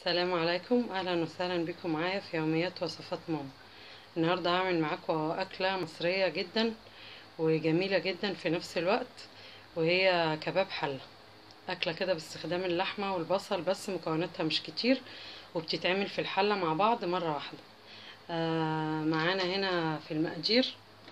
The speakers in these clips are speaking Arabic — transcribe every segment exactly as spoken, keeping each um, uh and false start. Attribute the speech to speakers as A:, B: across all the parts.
A: السلام عليكم، اهلا وسهلا بكم معايا في يوميات وصفات ماما. النهارده هعمل معاكم اكله مصريه جدا وجميله جدا في نفس الوقت، وهي كباب حله. اكله كده باستخدام اللحمه والبصل، بس مكوناتها مش كتير وبتتعمل في الحله مع بعض مره واحده. آه معانا هنا في المقادير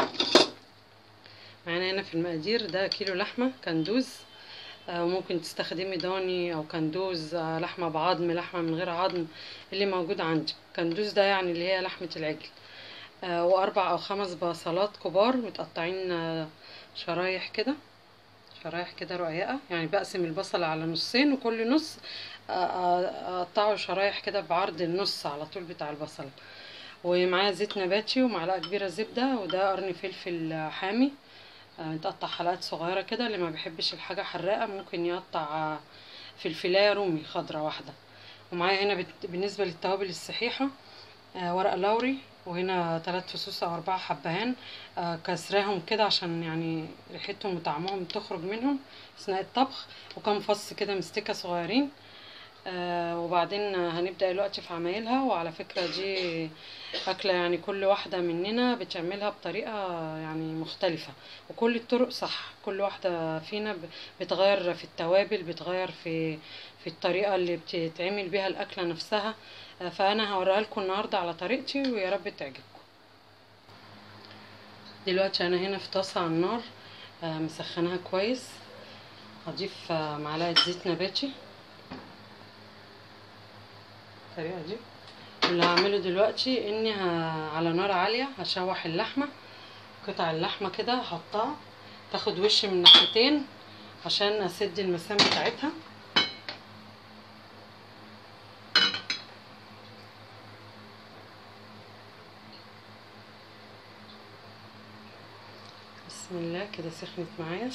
A: معانا هنا في المقادير ده كيلو لحمه كندوز، آه، وممكن تستخدمي ضاني او كندوز، آه، لحمه بعظم، لحمه من غير عظم، اللي موجود عندك. كندوز ده يعني اللي هي لحمه العجل. آه، واربع او خمس بصلات كبار متقطعين آه، شرايح كده، شرايح كده رقيقه. يعني بقسم البصل على نصين، وكل نص آه، آه، اقطعه شرايح كده بعرض النص على طول بتاع البصل. ومعايا زيت نباتي ومعلقه كبيره زبده، وده قرن فلفل حامي متقطع حلقات صغيرة كده. اللي ما بيحبش الحاجة حراقة ممكن يقطع فلفلاية رومي خضرة واحدة. ومعايا هنا بت- بالنسبة للتوابل الصحيحة آه، ورق لوري، وهنا ثلاث فصوص او اربعة حبهان، آه، كسراهم كده عشان يعني ريحتهم وطعمهم تخرج منهم اثناء الطبخ، وكم فص كده مستكة صغيرين. آه وبعدين هنبدأ دلوقتي في عمايلها. وعلى فكرة دي أكلة يعني كل واحدة مننا بتعملها بطريقة يعني مختلفة، وكل الطرق صح. كل واحدة فينا ب- بتغير في التوابل، بتغير في في الطريقة اللي بتتعمل بيها الأكلة نفسها. آه فأنا هوريها لكم النهاردة على طريقتي، ويا رب تعجبكم. دلوقتي أنا هنا في طاسة على النار، آه مسخناها كويس. هضيف آه معلقة زيت نباتي بالطريقة دي. اللي هعمله دلوقتي اني ه- على نار عالية هشوح اللحمة. قطع اللحمة كده هحطها تاخد وش من ناحيتين عشان اسد المسام بتاعتها. بسم الله، كده سخنت معايا.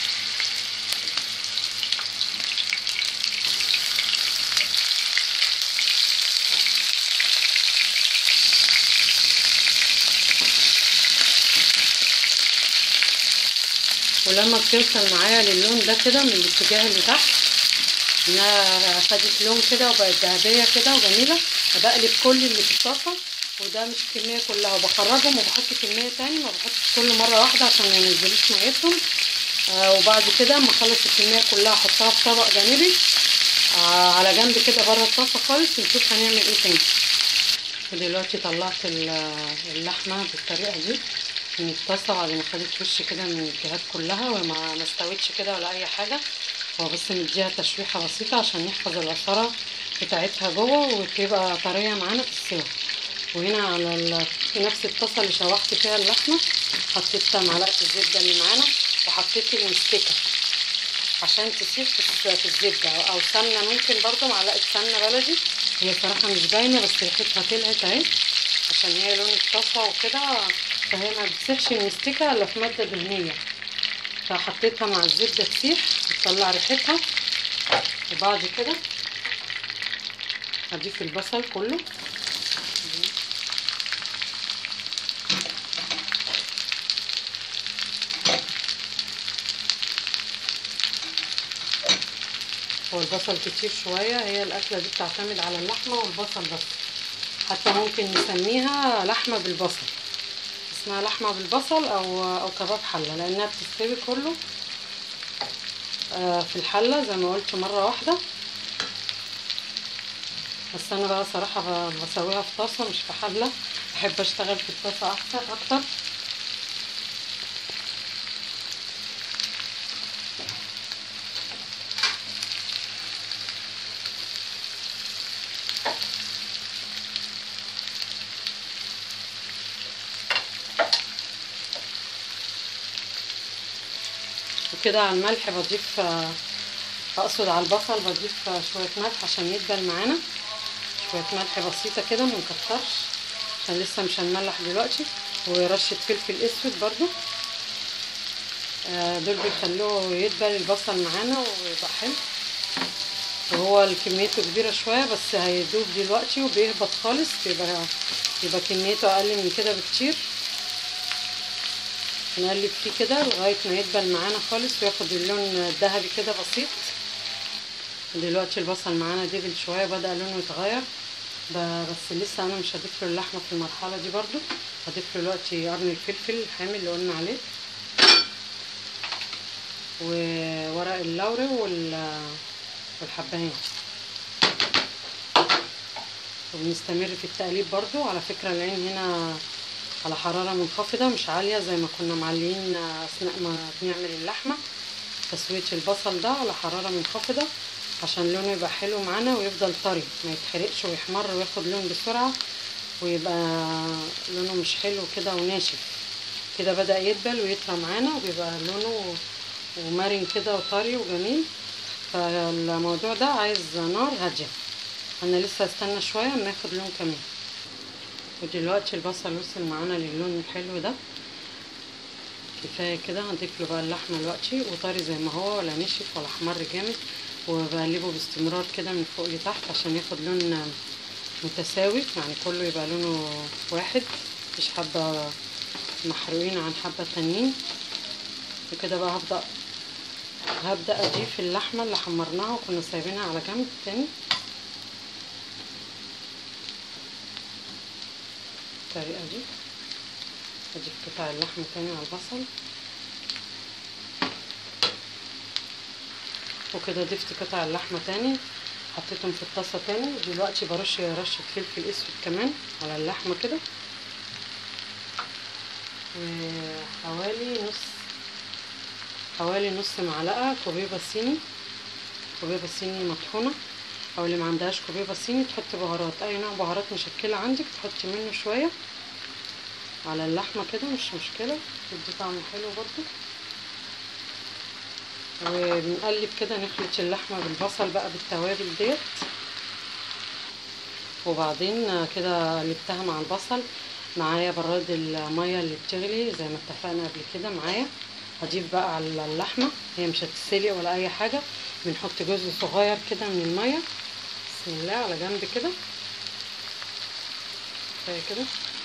A: ولما بتوصل معايا للون ده كده من الاتجاه اللي تحت، انها خدت لون كده وبقت ذهبيه كده وجميله، بقلب كل اللي في الطاسه. وده مش الكميه كلها، وبخرجهم وبحط كميه تاني، ما بحطش كل مره واحده عشان ما ينزلوش ميتهم. آه وبعد كده اما اخلص الكميه كلها احطها في طبق جانبي آه على جنب كده بره الطاسه خالص، ونشوف هنعمل ايه تاني. ودلوقتي طلعت اللحمه بالطريقه دي من الطاسه بعد ما خدت وش كده من الجهات كلها، وما ما استوتش كده ولا اي حاجه. هو بس نديها تشويحه بسيطه عشان يحفظ العصاره بتاعتها جوه وتبقى طريه معانا في السوا. وهنا على ال... في نفس الطاسه اللي شوحت فيها اللحمه حطيت معلقه الزبده اللي معانا، وحطيت المستكه عشان تسيح في في الزبده، او سمنه ممكن برضو معلقه سمنه بلدي. هي صراحه مش باينه بس ريحتها طلعت اهي عشان هي لون الطاسه وكده، فهي ما بتسيحش المستكه الا في ماده دهنيه. فحطيتها مع الزبده تسيح وتطلع ريحتها. وبعد كده هضيف البصل كله. هو البصل كتير شويه، هي الاكله دي بتعتمد على اللحمه والبصل بس. حتى ممكن نسميها لحمه بالبصل، اسمها لحمه بالبصل او او كباب حله، لانها بتستوي كله في الحله زي ما قلت مره واحده. بس انا بقى صراحه بسويها في طاسه مش في حله، بحب اشتغل في الطاسه احسن اكتر. وكده على الملح بضيف، اقصد على البصل بضيف شويه ملح عشان يدبل معانا. شويه ملح بسيطه كده، منكترش عشان لسه مش هنملح دلوقتي. ورشه فلفل اسود برضو، دول بيخلوه يدبل البصل معانا ويبقى حلو. وهو كميته كبيره شويه بس هيدوب دلوقتي وبيهبط خالص، يبقى يبقى كميته اقل من كده بكتير. نقلب فيه كده لغايه ما يدبل معانا خالص وياخد اللون الذهبي كده بسيط. دلوقتي البصل معانا دبل شويه، بدأ لونه يتغير، بس لسه انا مش هضيف له اللحمه في المرحله دي. برضو هضيف له دلوقتي قرن الفلفل الحامي اللي قلنا عليه، وورق اللوري والحبهان، وبنستمر في التقليب برضو. على فكره العين هنا على حراره منخفضه مش عاليه زي ما كنا معلين اثناء ما بنعمل اللحمه. تسويه البصل ده على حراره منخفضه عشان لونه يبقى حلو معانا ويفضل طري، ما يتحرقش ويحمر وياخد لون بسرعه ويبقى لونه مش حلو كده وناشف كده. بدأ يدبل ويطرى معانا وبيبقى لونه ومرن كده وطري وجميل. فالموضوع ده عايز نار هاديه. انا لسه هستنى شويه اما ياخد لون كمان. ودلوقتي البصل وصل معانا للون الحلو ده، كفايه كده. هنضيف له بقى اللحمه دلوقتي، وطري زي ما هو، ولا نشف ولا احمر جامد، وبقلبه باستمرار كده من فوق لتحت عشان ياخد لون متساوي، يعني كله يبقى لونه واحد، مفيش حبه محروقين عن حبه تانيين. وكده بقى هبدا هبدا اضيف اللحمه اللي حمرناها وكنا سايبينها على جنب تاني بالطريقه دي. اضيف قطع اللحمه تاني على البصل، وكده ضفت قطع اللحمه تاني حطيتهم في الطاسه تاني. ودلوقتي برش رشه فلفل اسود كمان على اللحمه كده، وحوالي نص حوالي نص معلقه كوبيبه صيني، كوبيبه صيني مطحونه، او اللي ما عندهاش كوبيبه صيني تحط بهارات، اي نوع بهارات مشكله عندك تحطي منه شويه على اللحمه كده، مش مشكله، تدي طعم حلو برضو. وبنقلب كده نخلط اللحمه بالبصل بقى بالتوابل ديت. وبعدين كده قلبتها مع البصل. معايا براد الميه اللي بتغلي زي ما اتفقنا قبل كده معايا. هضيف بقى على اللحمه، هي مش هتتسلق ولا اي حاجه، بنحط جزء صغير كده من الميه. بسم الله، على جنب كده كفايه كده،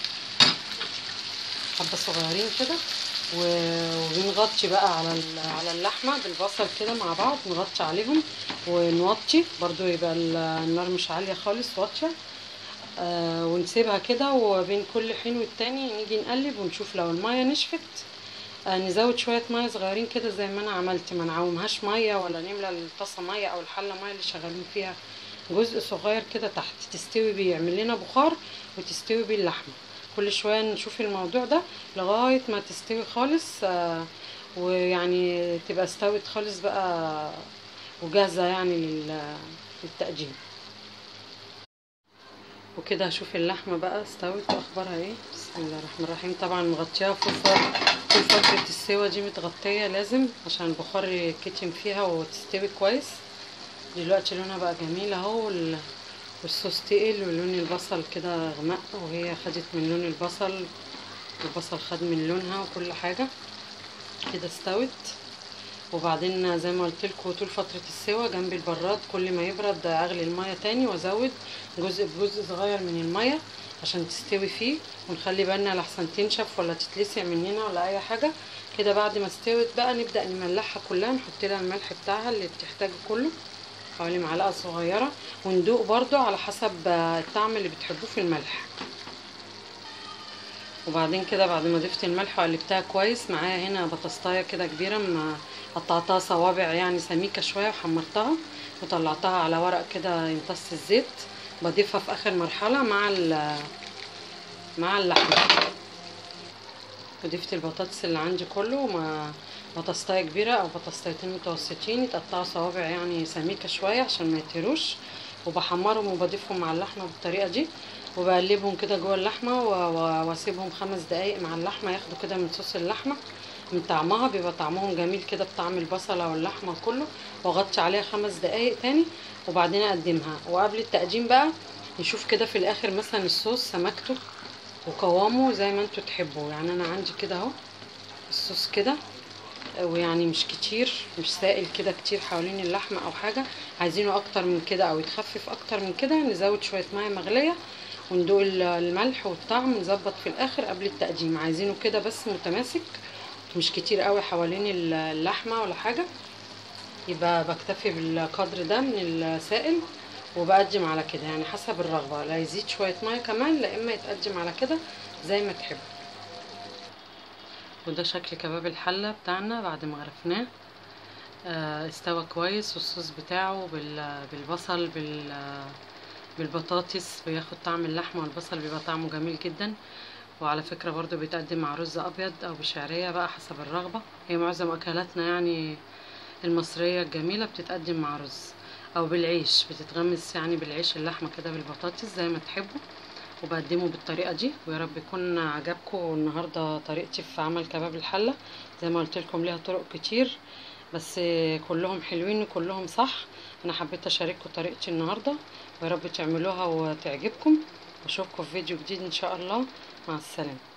A: حبه صغيرين كده. وبنغطي بقى على على اللحمه بالبصل كده مع بعض، نغطي عليهم ونوطي برضو، يبقى النار مش عاليه خالص، واطيه. آه ونسيبها كده، وبين كل حين والتاني نيجي نقلب ونشوف لو الميه نشفت. آه نزود شويه ميه صغيرين كده زي ما انا عملت، ما نعومهاش ميه ولا نملى الطاسه ميه او الحله ميه اللي شغالين فيها، جزء صغير كده تحت تستوي بيه، يعمل لنا بخار وتستوي بيه اللحمه. كل شويه نشوف الموضوع ده لغايه ما تستوي خالص، آه ويعني تبقى استوت خالص بقى وجاهزه يعني للتقديم. وكده هشوف اللحمه بقى استوت واخبارها ايه. بسم الله الرحمن الرحيم. طبعا مغطياها فوق طول فتره السوا دي، متغطيه لازم عشان البخار يتكتم فيها وتستوي كويس. دلوقتي لونها بقى جميل اهو، والصوص تقل ولون البصل كده غمق، وهي خدت من لون البصل، البصل خد من لونها وكل حاجه كده استوت. وبعدين زي ما قلت لكم طول فتره السوا جنب البراد، كل ما يبرد اغلي الميه تاني وازود جزء بجزء صغير من الميه عشان تستوي فيه، ونخلي بالنا لحسن تنشف ولا تتلسع مننا ولا اي حاجه. كده بعد ما استوت بقى نبدا نملحها كلها، نحط لها الملح بتاعها اللي بتحتاجه كله، حوالي معلقه صغيره، وندوق برضو على حسب الطعم اللي بتحبوه في الملح. وبعدين كده بعد ما ضفت الملح وقلبتها كويس، معايا هنا بطاطايه كده كبيره ما قطعتها صوابع يعني سميكه شويه، وحمرتها وطلعتها على ورق كده يمتص الزيت، بضيفها في اخر مرحله مع مع اللحمه. وضفت البطاطس اللي عندي كله، مع بطاطايه كبيره او بطاطايتين متوسطين يتقطعوا صوابع يعني سميكه شويه عشان ما يطيروش، وبحمرهم وبضيفهم مع اللحمه بالطريقه دي، وبقلبهم كده جوه اللحمه واسيبهم خمس دقايق مع اللحمه ياخدوا كده من صوص اللحمه، من طعمها، بيبقى طعمهم جميل كده بطعم البصله واللحمه كله. واغطي عليها خمس دقايق تاني وبعدين اقدمها. وقبل التقديم بقى نشوف كده في الاخر مثلا الصوص سمكته وقوامه زي ما انتوا تحبوا. يعني انا عندي كده اهو الصوص كده، ويعني مش كتير، مش سائل كده كتير حوالين اللحمه او حاجه. عايزينه اكتر من كده او يتخفف اكتر من كده، نزود شويه ميه مغليه وندوق الملح والطعم، نظبط في الاخر قبل التقديم. عايزينه كده بس متماسك، مش كتير قوي حوالين اللحمه ولا حاجه. يبقى بكتفي بالقدر ده من السائل وبقدم على كده، يعني حسب الرغبه، لا يزيد شويه ميه كمان لا اما يتقدم على كده زي ما تحبوا. وده شكل كباب الحله بتاعنا بعد ما غرفناه. آه، استوى كويس، والصوص بتاعه بال- بالبصل بال بالبطاطس بياخد طعم اللحمه، والبصل بيبقى طعمه جميل جدا. وعلى فكره برضو بيتقدم مع رز ابيض او بشعريه بقى حسب الرغبه. هي معظم اكلاتنا يعني المصريه الجميله بتتقدم مع رز او بالعيش، بتتغمس يعني بالعيش اللحمه كده بالبطاطس زي ما تحبوا. وبقدمه بالطريقه دي، ويا رب يكون عجبكم النهارده طريقتي في عمل كباب الحله. زي ما قلت لكم ليها طرق كتير بس كلهم حلوين وكلهم صح. انا حبيت اشارككم طريقتي النهارده، ويا رب تعملوها وتعجبكم. واشوفكم في فيديو جديد ان شاء الله. مع السلامه.